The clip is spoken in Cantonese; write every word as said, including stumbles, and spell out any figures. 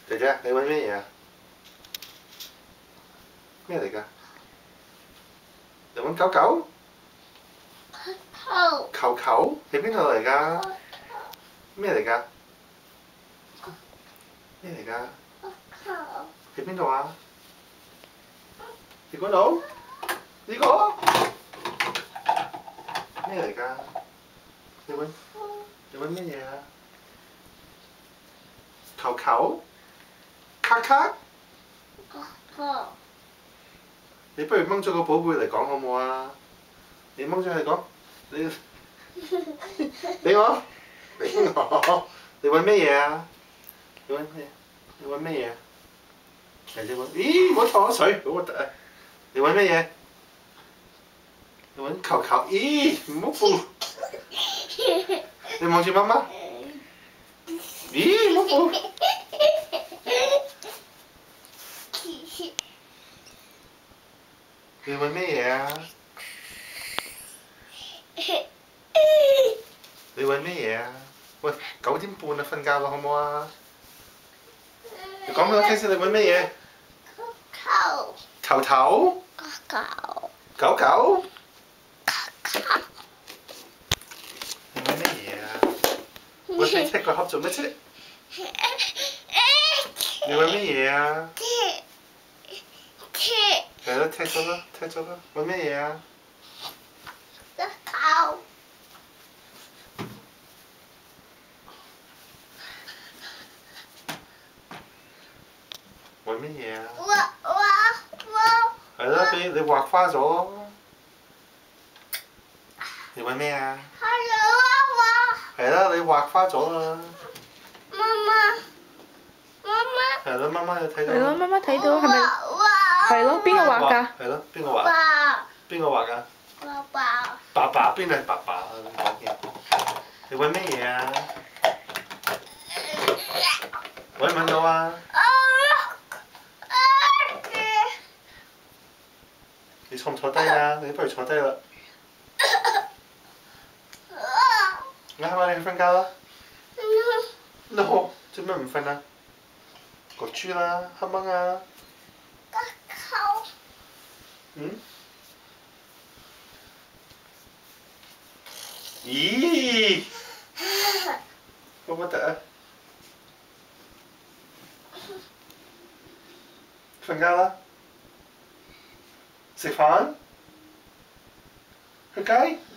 姐姐，你揾咩嘢啊？咩嚟㗎？你揾狗狗？ 球球球喺邊度嚟㗎？咩嚟㗎？咩嚟㗎？ 球喺邊度啊？你嗰度？呢個咩嚟㗎？你揾你揾咩嘢啊？球球？卡卡？ 球你不如掹咗個寶貝嚟講好唔好啊？你掹咗嚟講，你俾我，俾我，你揾咩嘢啊？你揾咩？你揾咩嘢？人哋揾，咦！我錯咗水，好核突啊！你揾咩嘢？你揾球球，咦！唔好扶，你望住媽媽，咦！唔好扶，你揾咩嘢啊？你揾咩嘢啊？喂，九點半啦，瞓覺啦，好唔好啊？你講俾我聽先，你揾咩嘢？ 球頭頭？ 球狗狗？你揾咩嘢啊？喂，你踢個盒做咩啫？你揾咩嘢啊？係咯，踢咗啦，踢咗啦，揾咩嘢啊？ 球揾咩嘢啊？ 哇哇哇係咯，俾你畫花咗。你揾咩啊？係啦，你畫花咗啦。 媽媽媽媽係咯，媽媽有睇到。 係咯，媽媽睇到係咪？係咯，邊個畫㗎？ 係咯，邊個畫？ 爸邊個畫㗎？ 爸爸爸爸邊係爸爸啊？你講嘢。你揾咩嘢啊？揾唔揾到啊？你坐唔坐低啊？你不如坐低啦。啱啱你去瞓覺啦。no， 做咩唔瞓啊？焗豬啦，黑掹啊。嗯？咦？好核突啊！瞓覺啦。食飯？去街？